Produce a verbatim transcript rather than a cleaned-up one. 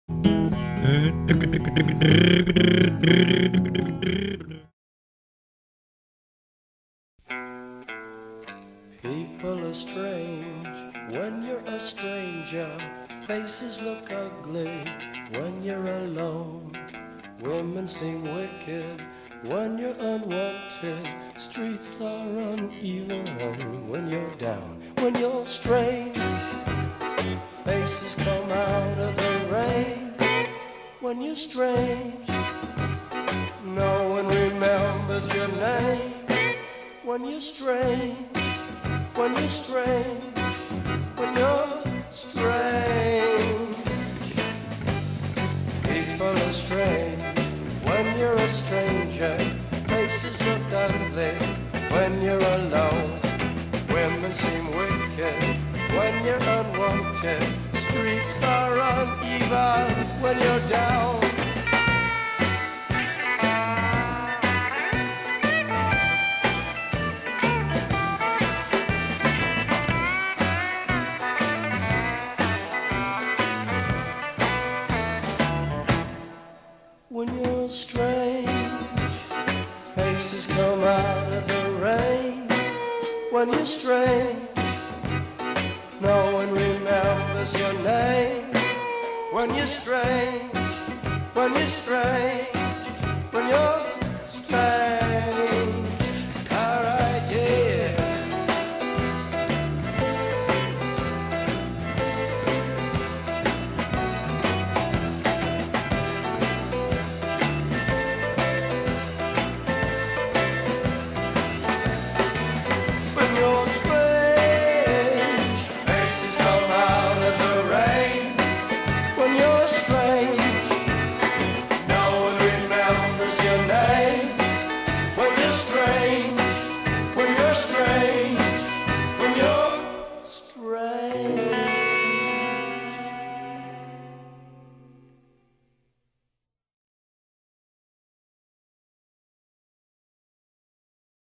People are strange when you're a stranger. Faces look ugly when you're alone. Women seem wicked when you're unwanted. Streets are uneven when you're down. When you're strange, faces come out of the rain. When you're strange, no one remembers your name. When you're strange, when you're strange, when you're strange. People are strange when you're a stranger. Faces look ugly when you're alone. Women seem wicked when you're unwanted. Streets are uneven when you're down. When you're strange, faces come out of the rain. When you're strange, no one remembers your name. When you're strange, when you're strange, when you're strange.